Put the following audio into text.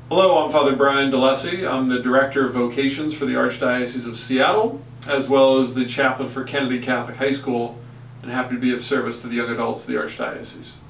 Hello, I'm Father Bryan Dolejsi. I'm the Director of Vocations for the Archdiocese of Seattle, as well as the Chaplain for Kennedy Catholic High School, and happy to be of service to the young adults of the Archdiocese.